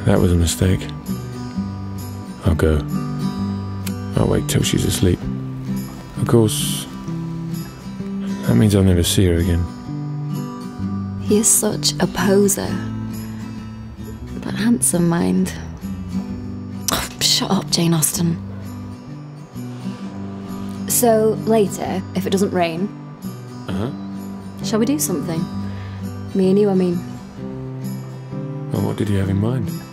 That was a mistake. I'll go. I'll wait till she's asleep. Of course, that means I'll never see her again. He is such a poser. But handsome, mind. Oh, shut up, Jane Austen. So, later, if it doesn't rain... shall we do something? Me and you, I mean. Well, what did you have in mind?